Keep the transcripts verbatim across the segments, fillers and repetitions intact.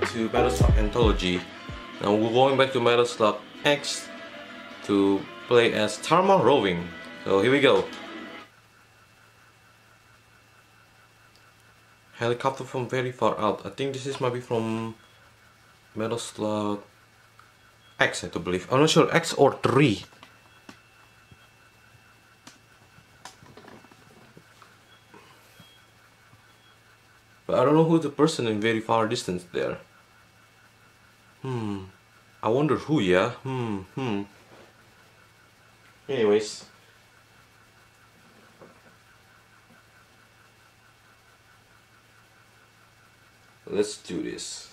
to Battlestar Anthology. Now we're going back to Battlestar X to play as Tarma Roving. So here we go. Helicopter from very far out. I think this is maybe from Battlestar X, I do believe. I'm not sure, X or three. But I don't know who the person in very far distance there. Hmm. I wonder who, yeah? Hmm, hmm. Anyways. Let's do this.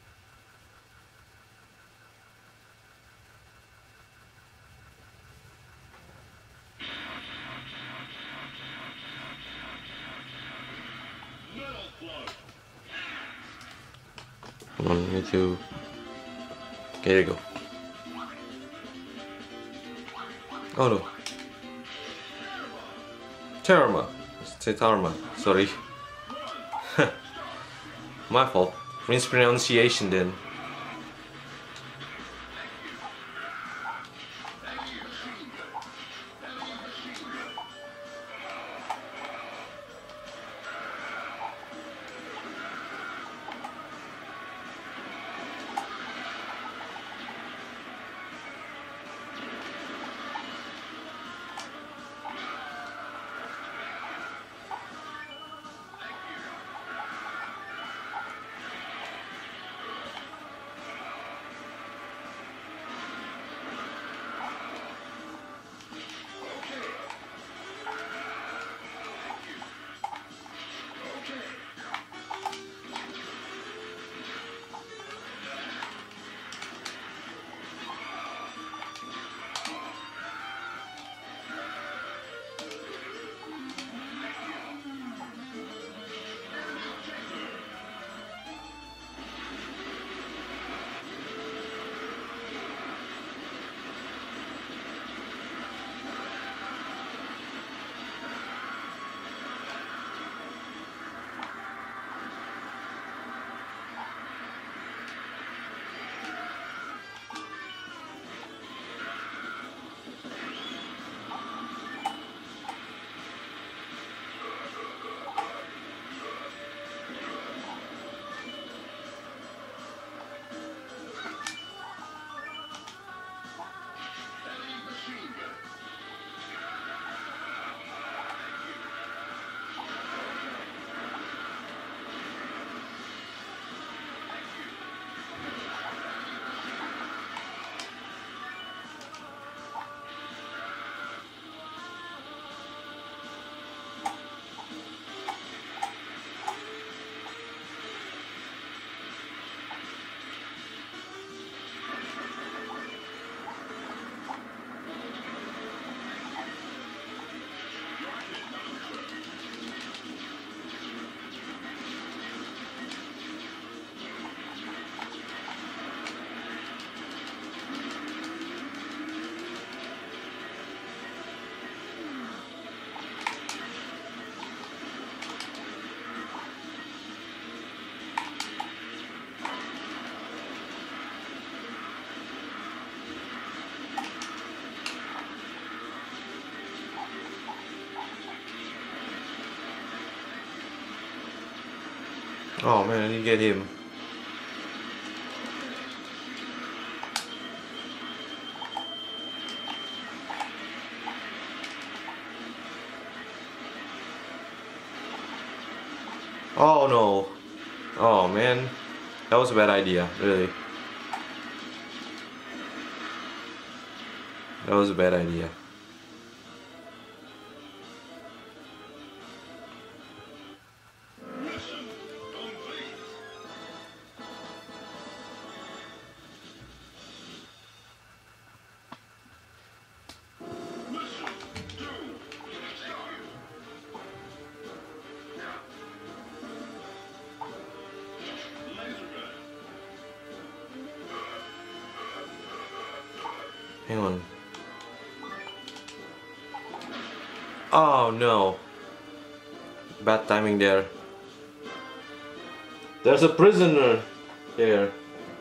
Come on, me too. Okay, there you go. Oh no. Tarma. Say Tarma. Sorry. My fault. Mispronunciation then. Oh man, I didn't get him. Oh no. Oh man. That was a bad idea, really. That was a bad idea. Hang on. Oh no. Bad timing there. There's a prisoner. Here.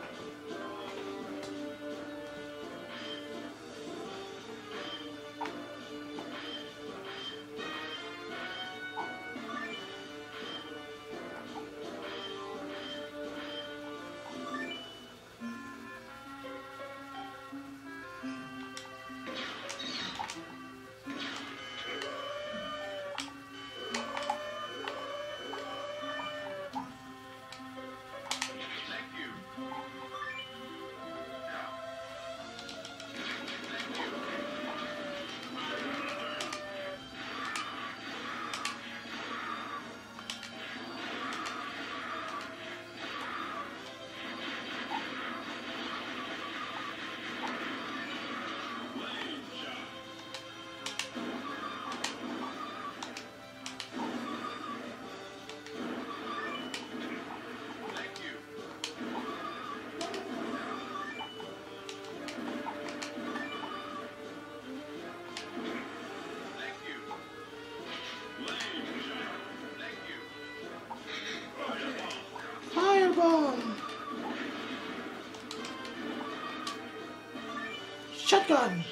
Fireball! Shotgun!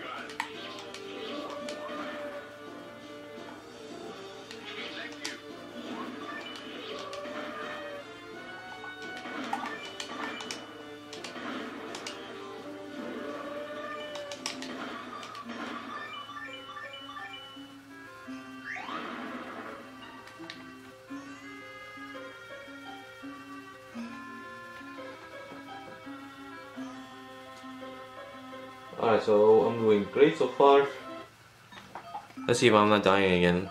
Alright, so I'm doing great so far. Let's see if I'm not dying again.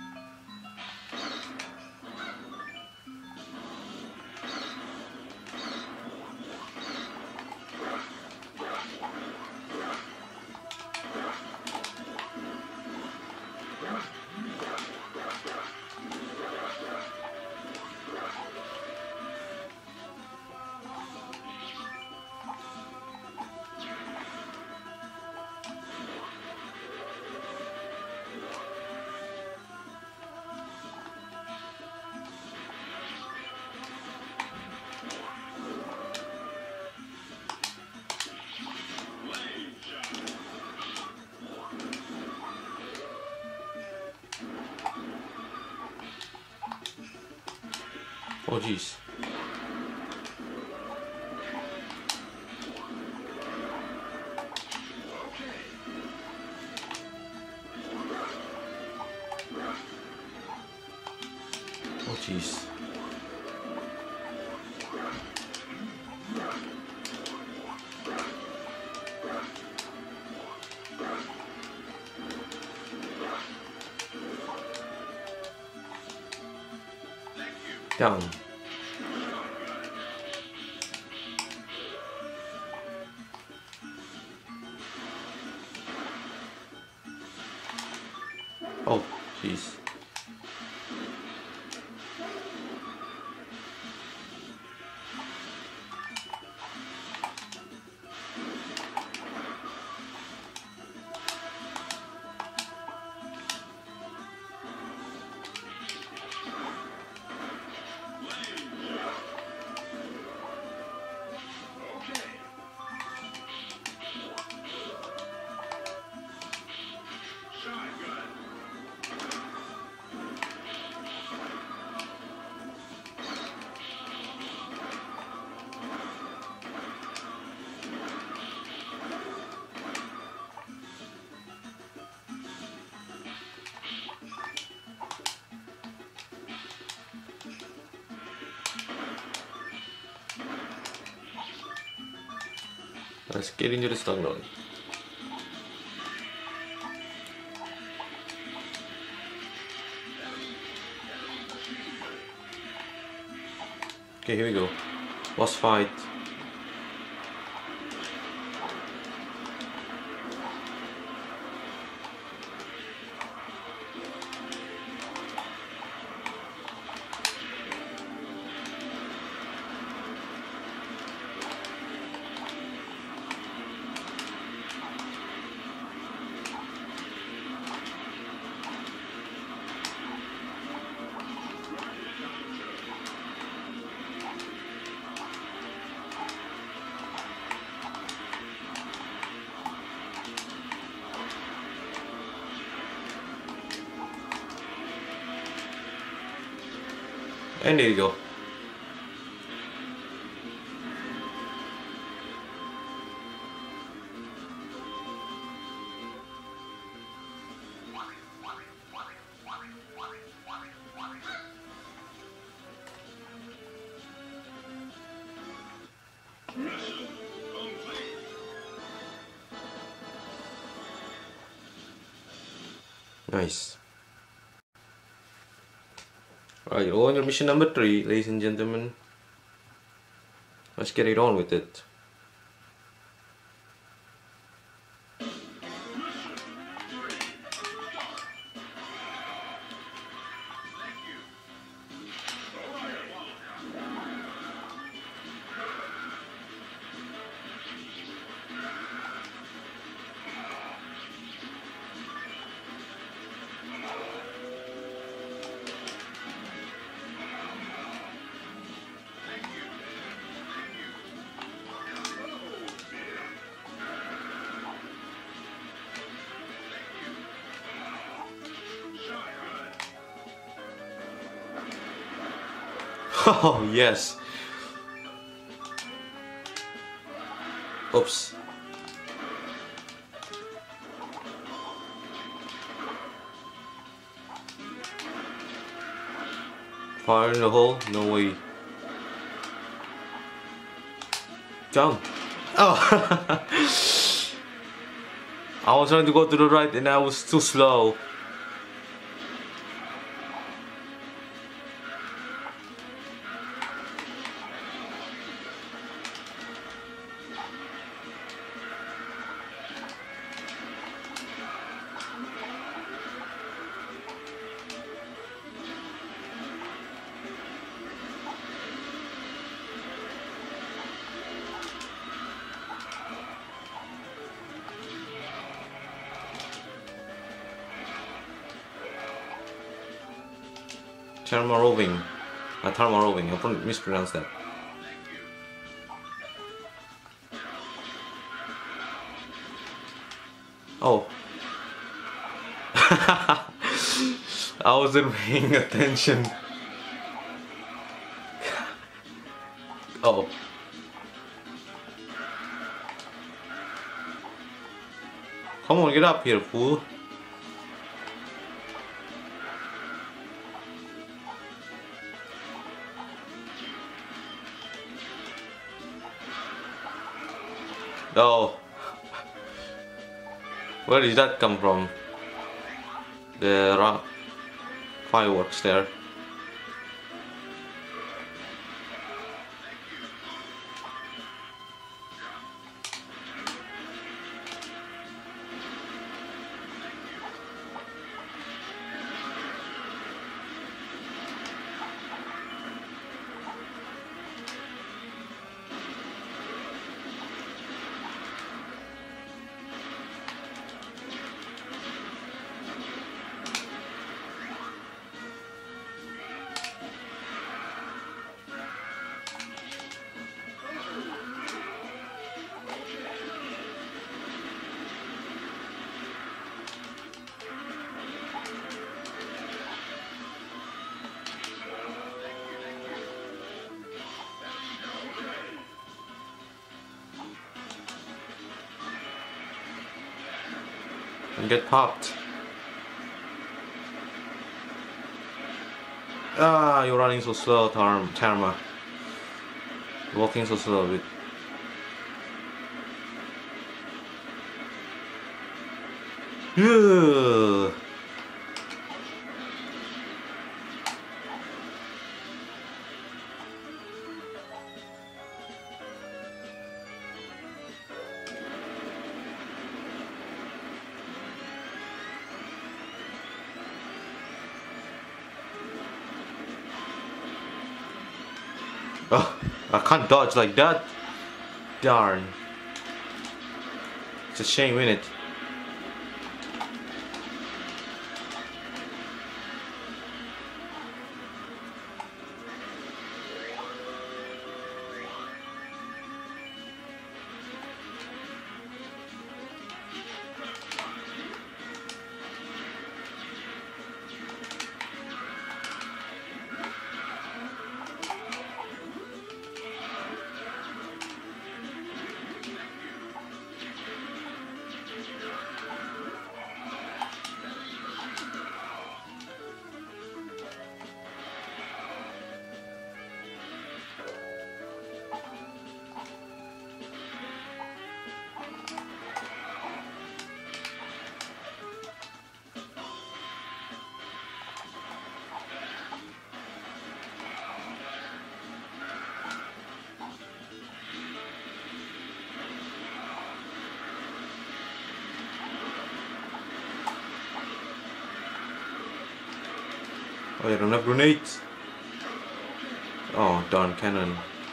Oh jeez. Oh jeez. Down. Oh, jeez. Let's get into the stun gun. Okay, here we go. Boss fight. And there you go. Nice. Alright, on your mission number three, ladies and gentlemen. Let's get it on with it. Oh, yes. Oops. Fire in the hole? No way. Jump. Oh. I was trying to go to the right and I was too slow. Tarmaroving. Uh, Tarmaroving, I probably mispronounced that. Oh. I wasn't paying attention. Oh. Come on, get up here, fool. Oh, where did that come from? The rock fireworks there. And get popped. Ah, you're running so slow, Tarm, Tarma. Walking so slow a bit. Ugh. Oh, I can't dodge like that. Darn. It's a shame, isn't it? Oh, I don't have grenades. Oh, darn cannon.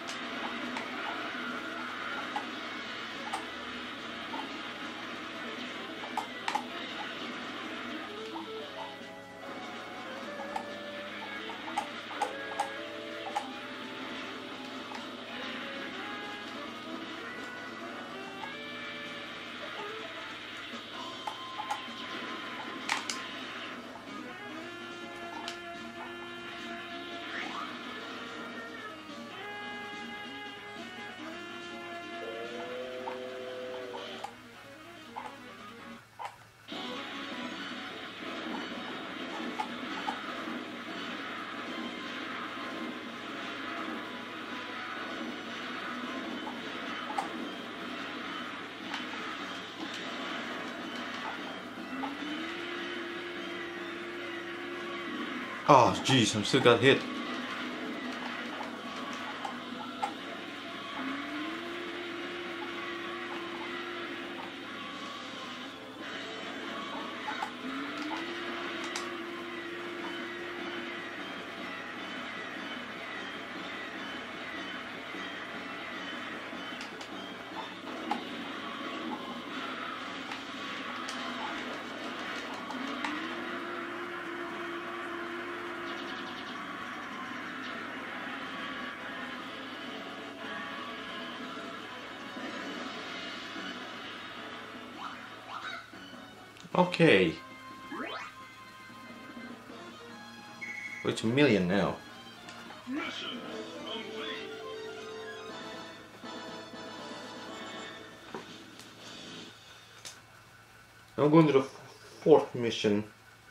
Oh, jeez, I'm still got hit. Okay. It's a million now. I'm going to the fourth mission.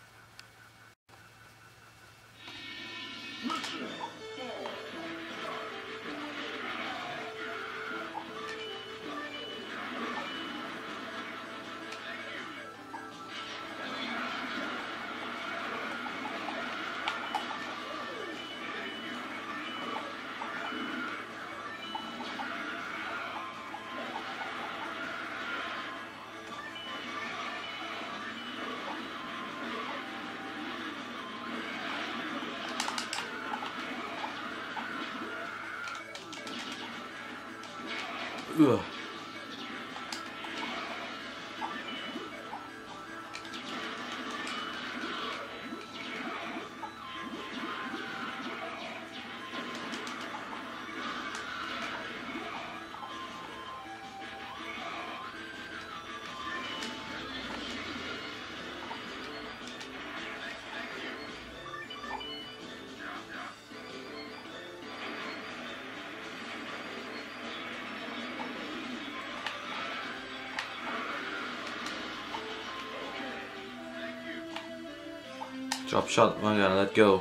Ugh. Drop shot, I gotta let go.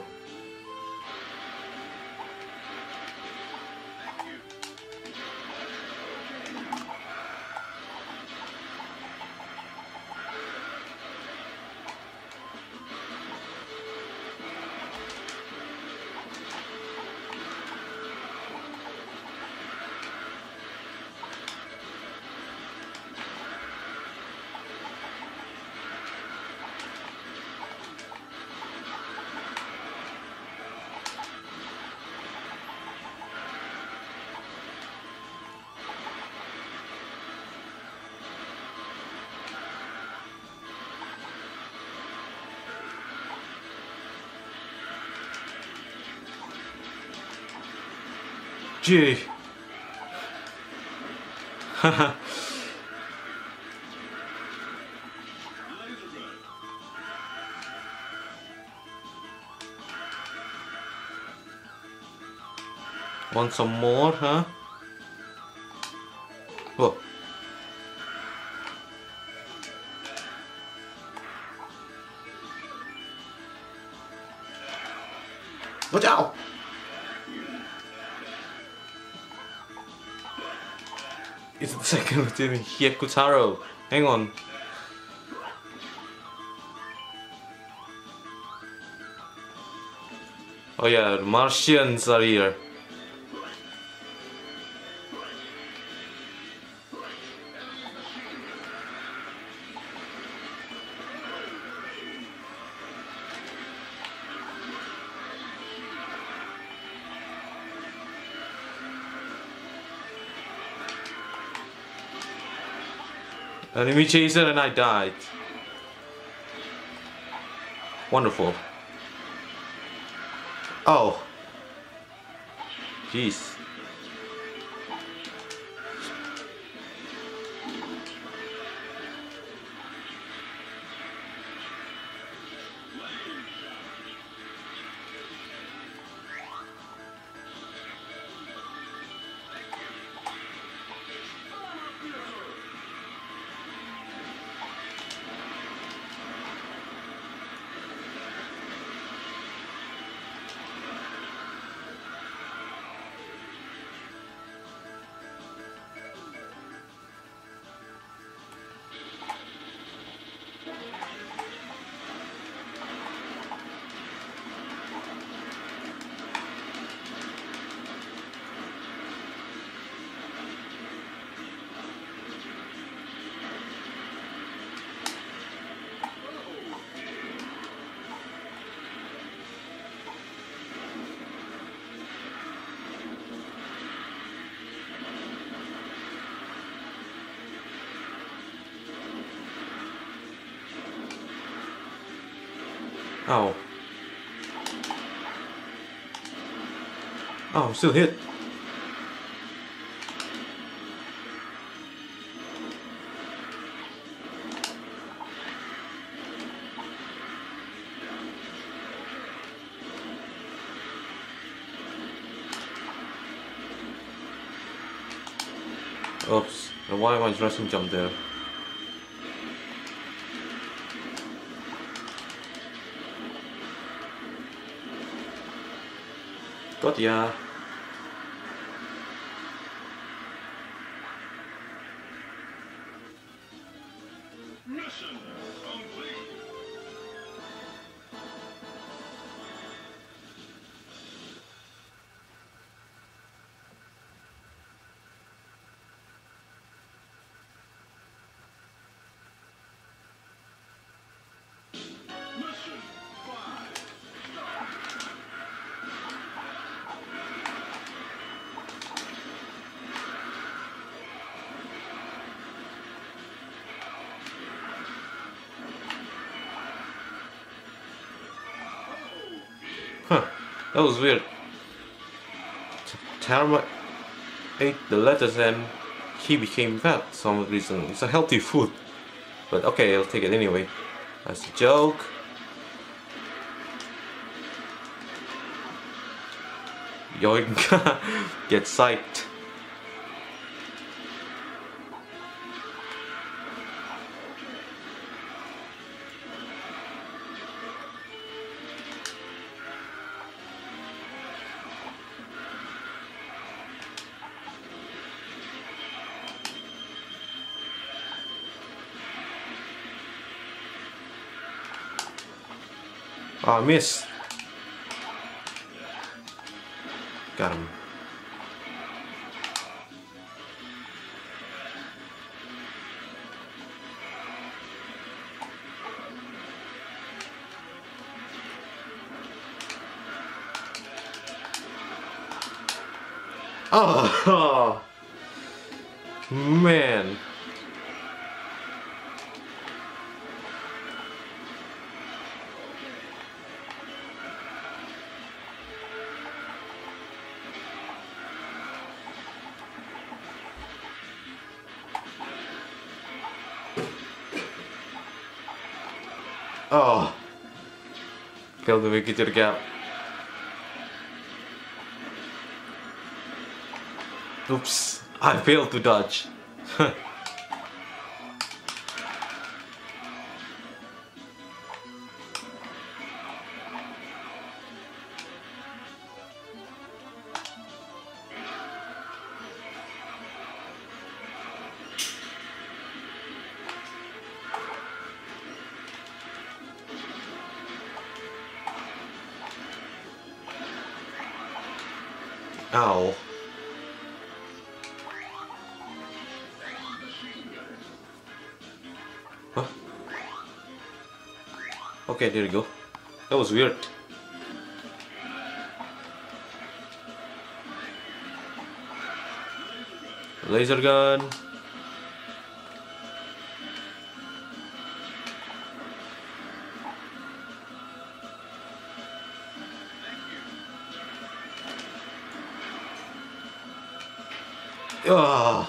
Gee. Haha. Want some more, huh? Whoa. Watch out! It's the second Lieutenant Hyakutaro. Hang on. Oh yeah, the Martians are here. Enemy chaser and I died. Wonderful. Oh. Jeez. Oh. Oh, I'm still hit. Oops. Why am I dressing jump there? Got ya. Mission complete. Mission five. Huh. That was weird. Terma ate the lettuce and he became fat for some reason. It's a healthy food. But okay, I'll take it anyway. That's a joke. Yoink. Get psyched. Ah, oh, miss. Got him. Oh, man. Oh, failed to make it to the gap. Oops, I failed to dodge. Ow. Huh? Okay, there you go. That was weird. Laser gun. Ugh.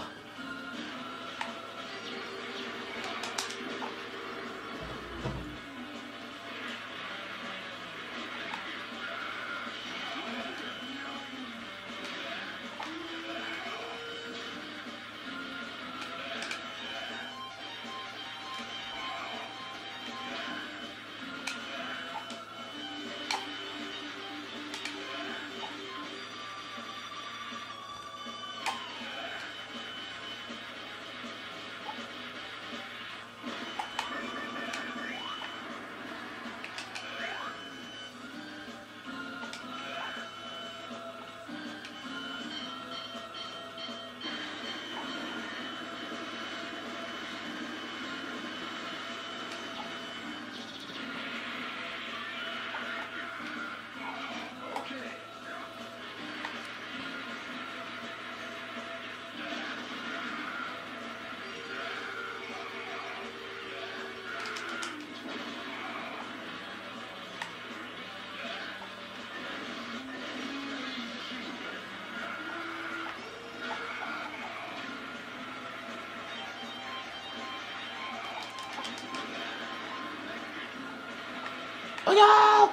Oh no!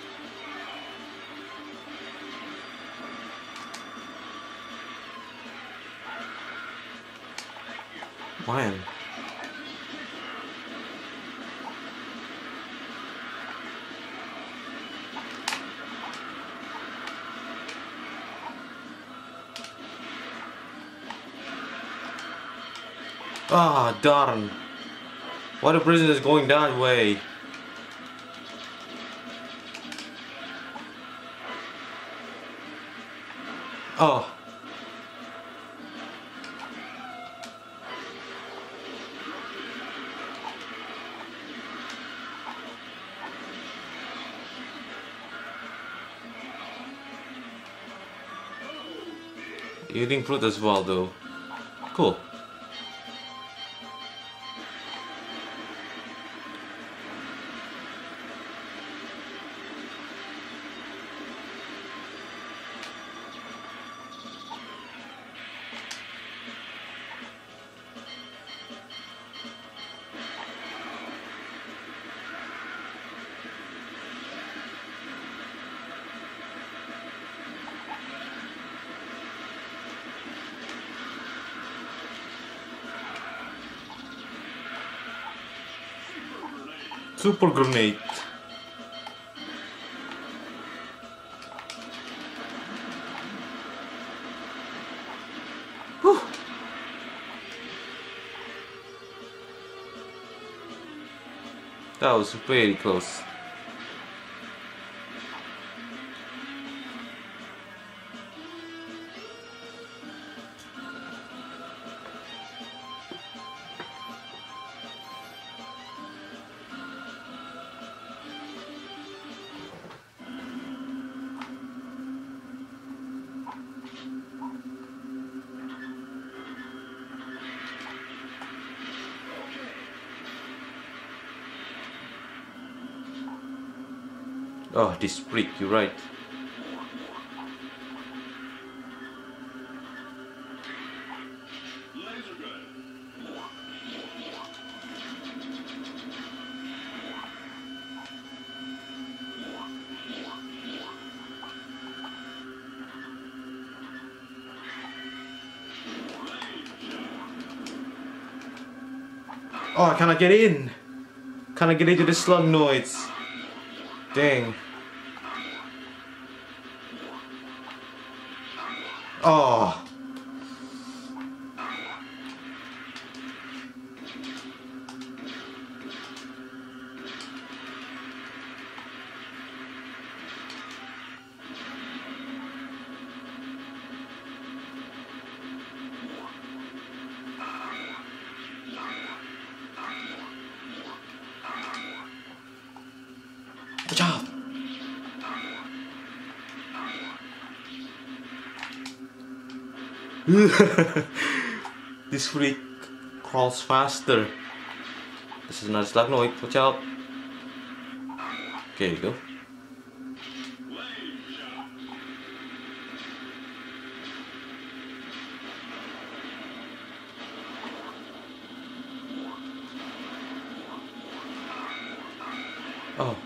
Man. Ah, darn. Why the prison is going that way? Oh. Eating fruit as well though. Cool. Super grenade. Whew. That was very close. Oh, this freak, you're right. Laser gun. Oh, can I get in? Can I get into the slug noise? Dang. Oh. Watch out. This freak crawls faster. This is another slugnoid. Watch out. Okay, you go. Oh.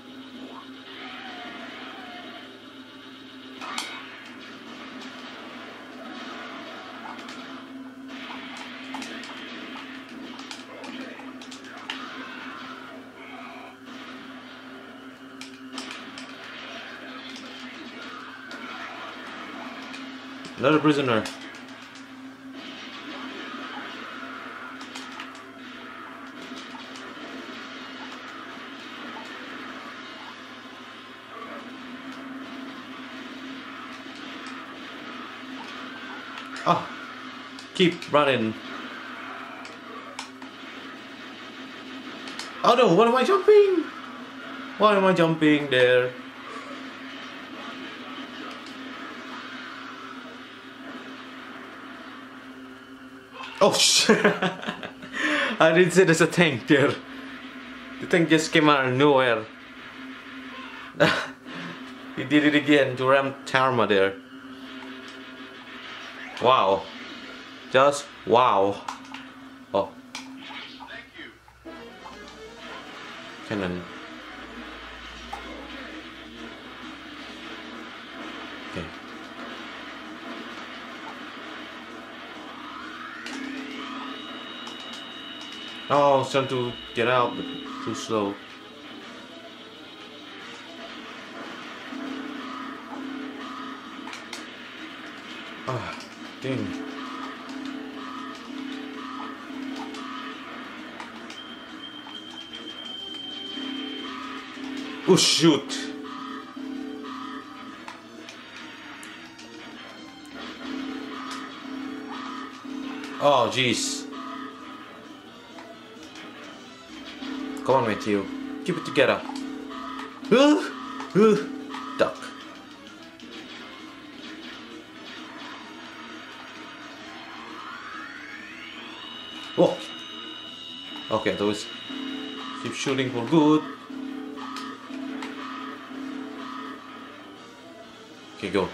Another prisoner. Oh, keep running. Oh no, what am I jumping? Why am I jumping there? Oh shit! I didn't say there's a tank there. The tank just came out of nowhere. He did it again to ram Tarma there. Wow. Just wow. Oh. Cannon. Okay. Oh, I was trying to get out, but too slow. Ah, dang. Oh shoot! Oh jeez. Come on, Matthew. Keep it together. Uh, uh, duck. Oh. Okay, those keep shooting for good. Okay, go.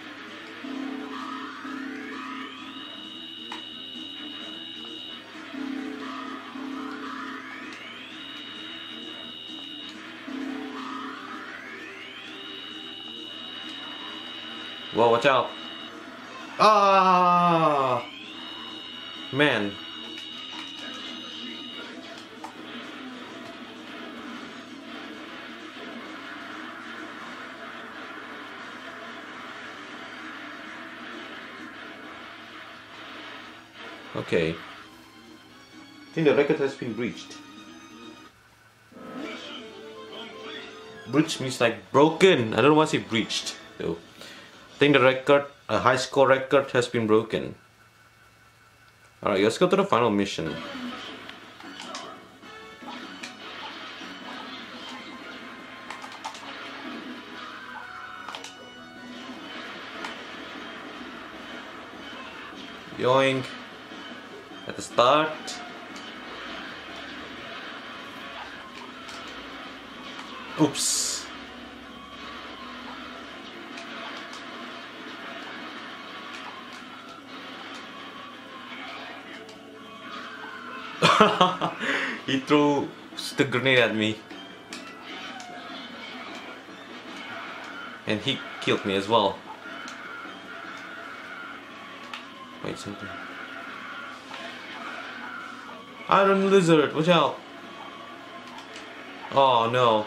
Whoa, watch out. Ah, man. Okay. I think the record has been breached. Breached means like broken. I don't know why I say breached though. I think the record, a high score record has been broken. Alright, let's go to the final mission. Yoink. At the start. Oops. He threw the grenade at me. And he killed me as well. Wait, something. Iron lizard, watch out! Oh no.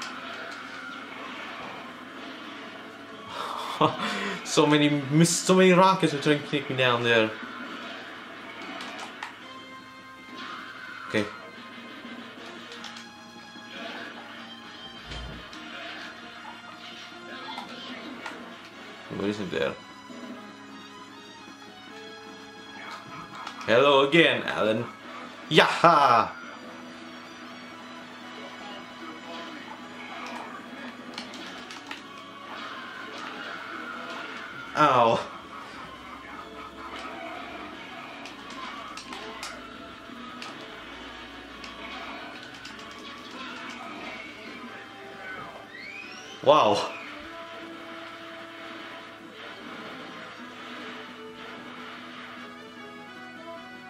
so many miss so many rockets are trying to take me down there. Okay. What is it there? Hello again, Alan. Yaha! Ow. Wow.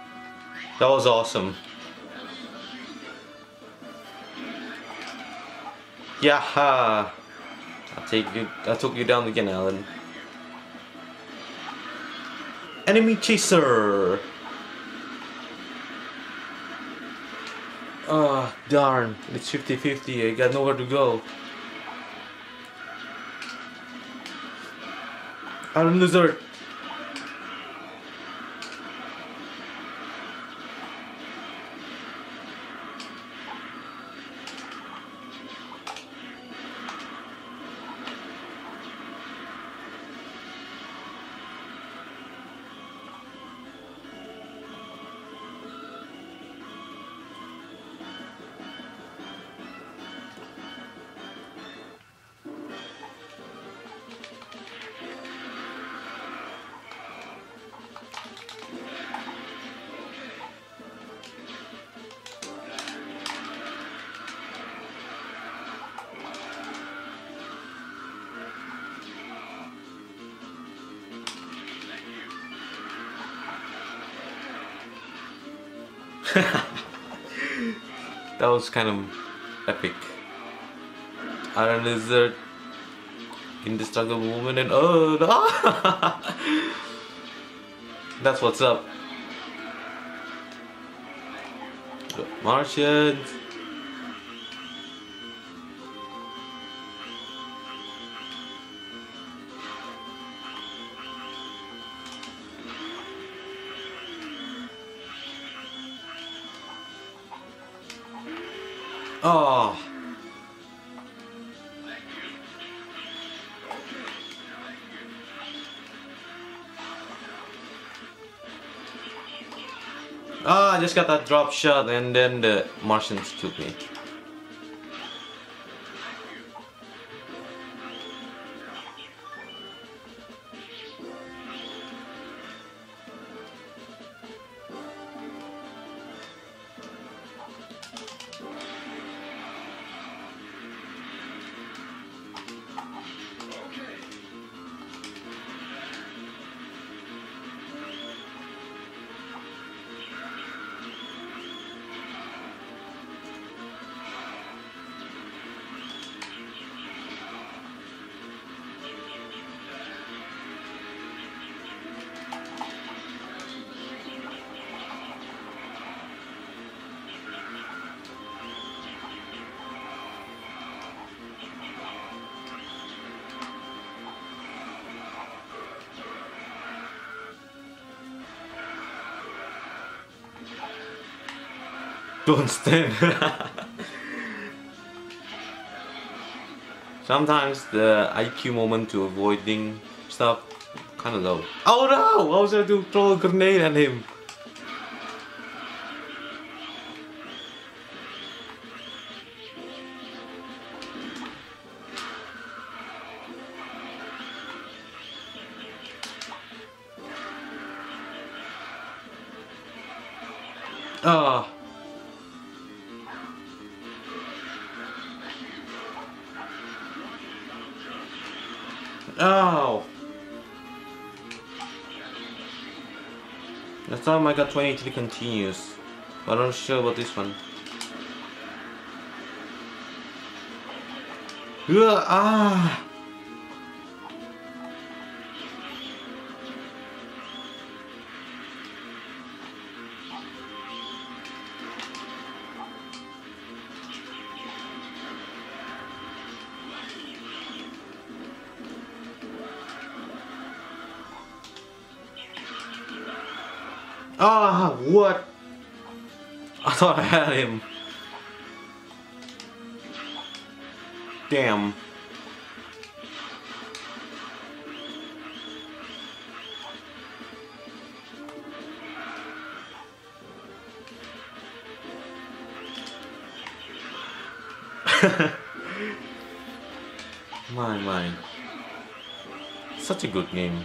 That was awesome. Yaha! I take you. I took you down again, Alan. Enemy chaser. Ah, oh, darn! It's fifty fifty. I got nowhere to go. Iron Lizard. That was kind of epic. Iron Lizard, indestructible woman, and oh, no. That's what's up. Martians. Oh. Ah, I just got that drop shot and then the Martians took me. Don't stand. Sometimes the I Q moment to avoiding stuff kind of low. Oh no! I was going to throw a grenade at him. Ah. Oh! Last time I got twenty-three continues, but I'm not sure about this one. Ugh, ah! Ah, what? I thought I had him. Damn. My, my. Such a good game.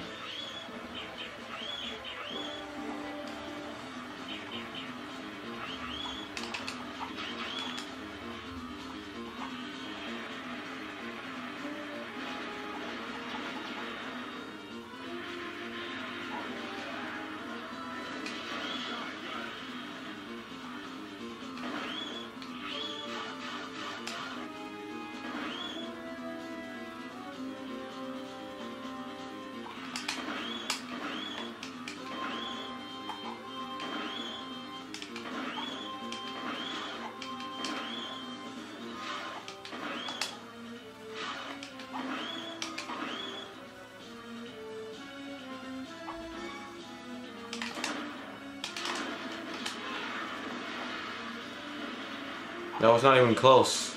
That was not even close.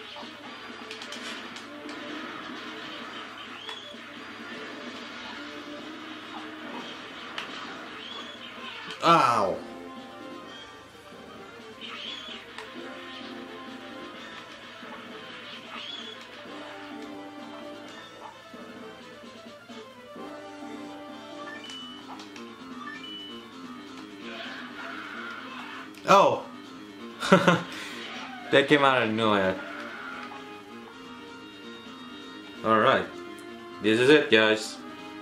Ow! Oh! That came out of nowhere. Alright. This is it, guys.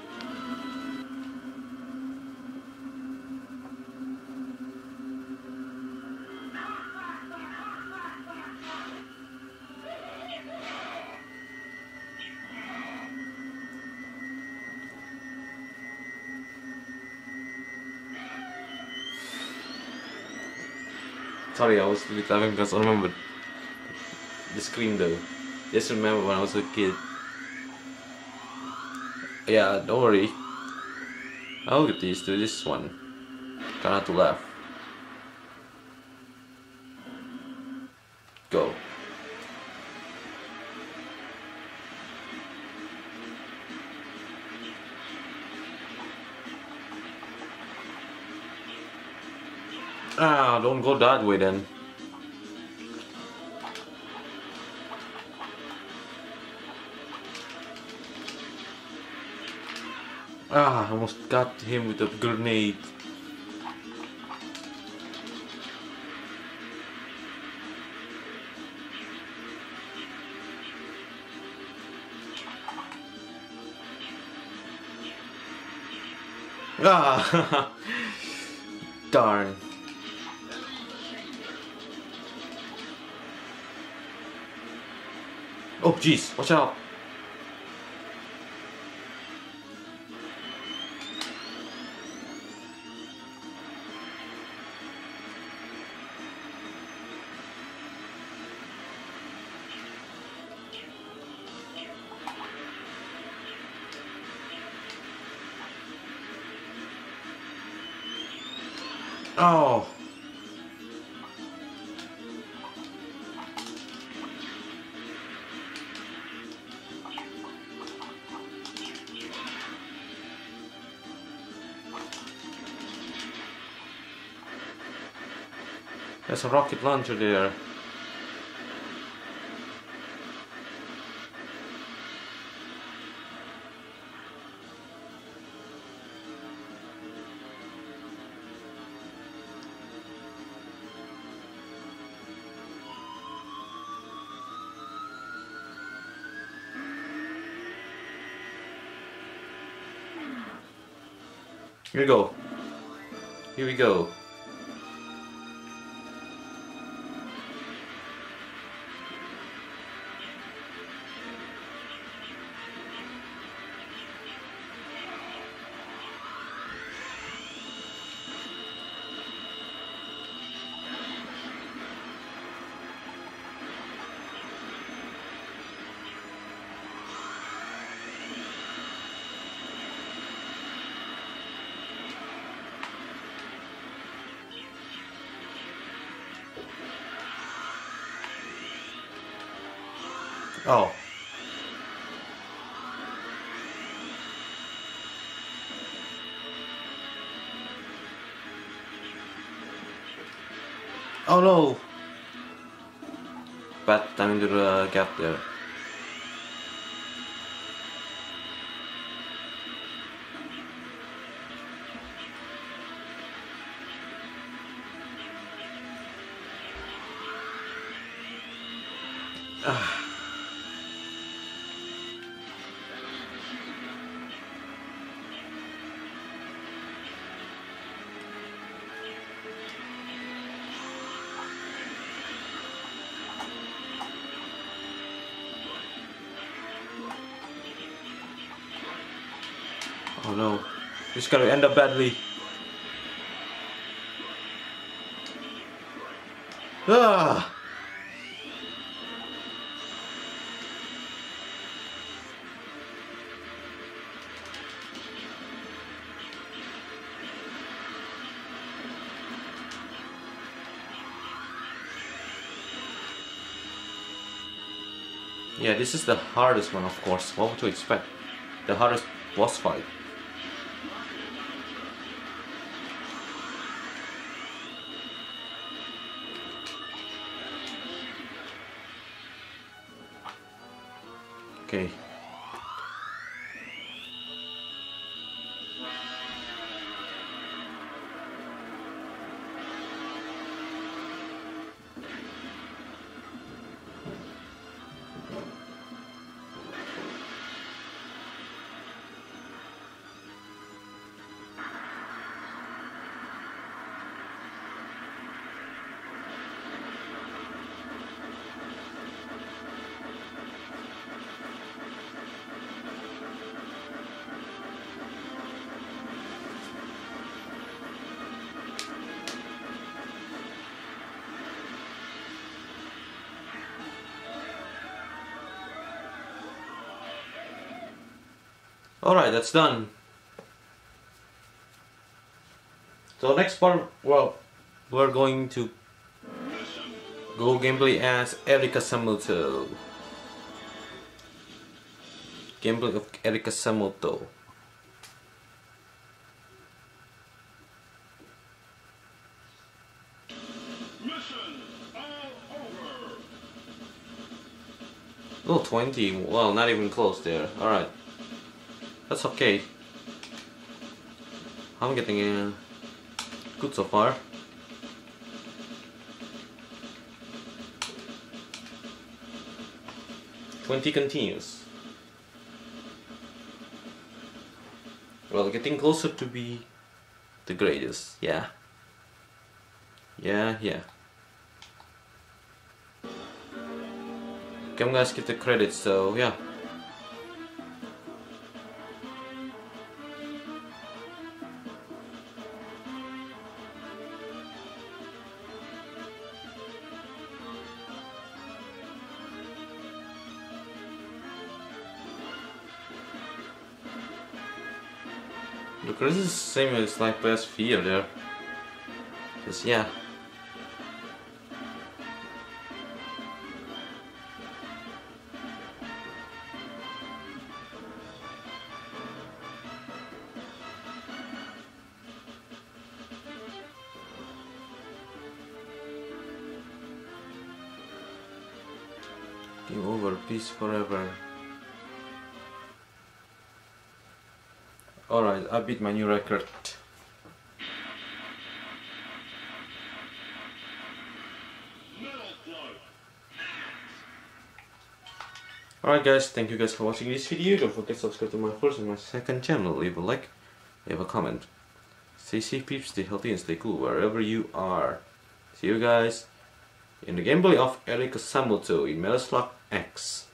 Sorry, I was laughing because I remember the screen though. Just remember when I was a kid. Yeah, don't worry. I'll get used to this one. Try not to laugh. Go. Ah, don't go that way then. Ah, I almost got him with a grenade. Ah, darn. Oh jeez, watch out. Oh. There's a rocket launcher there. Here we go. Here we go. Oh. Oh no! Bad time into the gap there. Ah. Oh no, this is gonna end up badly. Ah! Yeah, this is the hardest one, of course. What would you expect? The hardest boss fight. Okay. Alright, that's done. So next part, well, we're going to go gameplay as Erika Samuto. Gameplay of Erika Samuto. Mission all over. Oh, twenty. Well, not even close there. Alright. That's okay. I'm getting uh, good so far. twenty continues. Well, getting closer to be the greatest. Yeah. Yeah, yeah. Okay, I'm gonna skip the credits, so yeah. Look, this is the same as like P S V there. Just yeah. Game over, peace forever. Alright, I beat my new record. Alright guys, thank you guys for watching this video. Don't forget to subscribe to my first and my second channel. Leave a like, leave a comment. Stay safe peeps, stay healthy and stay cool wherever you are. See you guys in the gameplay of Erika Samuto in Metal Slug X.